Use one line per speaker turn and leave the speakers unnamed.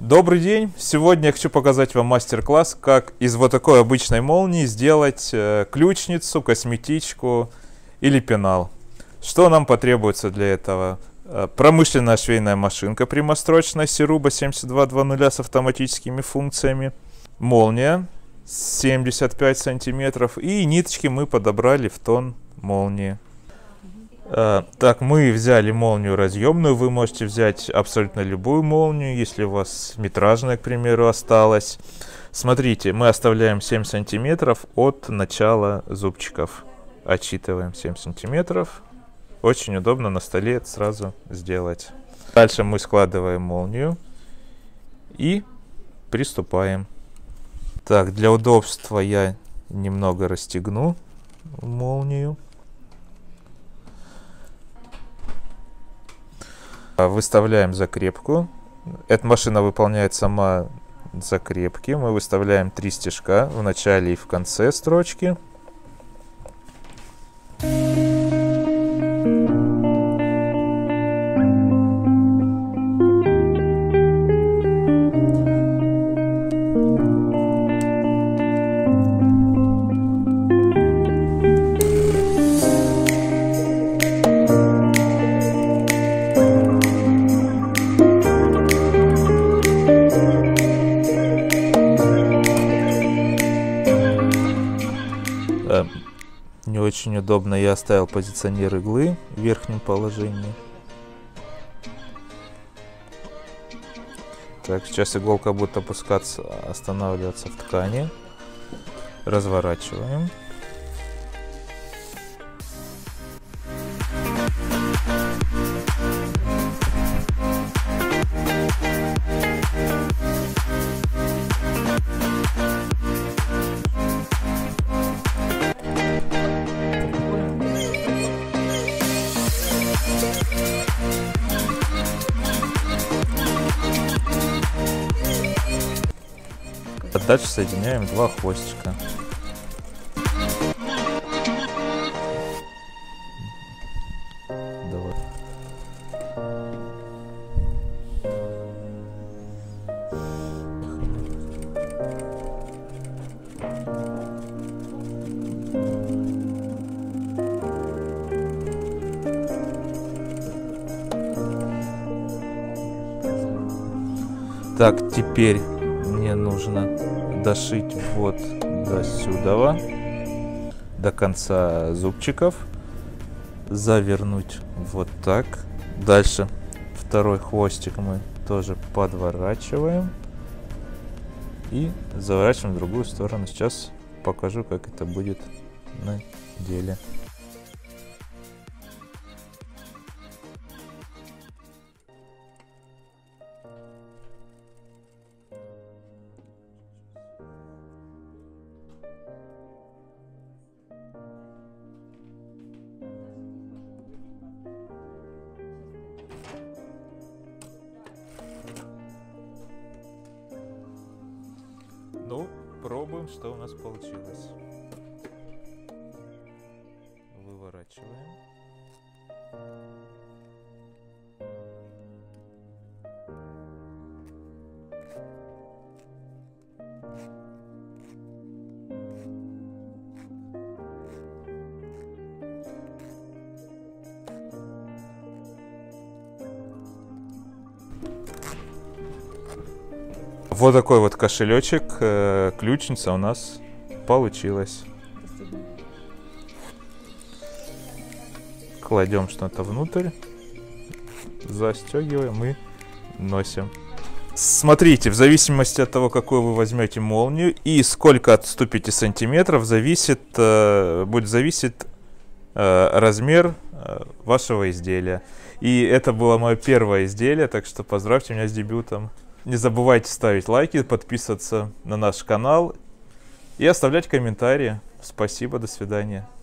Добрый день! Сегодня я хочу показать вам мастер-класс, как из вот такой обычной молнии сделать ключницу, косметичку или пенал. Что нам потребуется для этого? Промышленная швейная машинка прямострочная Сируба 7200 с автоматическими функциями, молния 75 сантиметров и ниточки мы подобрали в тон молнии. Так, мы взяли молнию разъемную, вы можете взять абсолютно любую молнию, если у вас метражная, к примеру, осталась. Смотрите, мы оставляем 7 сантиметров от начала зубчиков. Отсчитываем 7 сантиметров. Очень удобно на столе это сразу сделать. Дальше мы складываем молнию и приступаем. Так, для удобства я немного расстегну молнию. Выставляем закрепку. Эта машина выполняет сама закрепки. Мы выставляем 3 стежка в начале и в конце строчки. Не очень удобно, я оставил позиционер иглы в верхнем положении. Так, сейчас иголка будет опускаться, останавливаться в ткани. Разворачиваем. Дальше соединяем 2 хвостика. Давай. Так, теперь мне нужно дошить вот до сюда, до конца зубчиков, завернуть вот так. Дальше второй хвостик мы тоже подворачиваем и заворачиваем в другую сторону. Сейчас покажу, как это будет на деле. Ну, пробуем, что у нас получилось. Выворачиваем. Вот такой вот кошелечек, ключница у нас получилась. Кладем что-то внутрь, застегиваем и носим. Смотрите, в зависимости от того, какую вы возьмете молнию и сколько отступите сантиметров, будет зависеть размер вашего изделия. И это было мое первое изделие, так что поздравьте меня с дебютом. Не забывайте ставить лайки, подписываться на наш канал и оставлять комментарии. Спасибо, до свидания.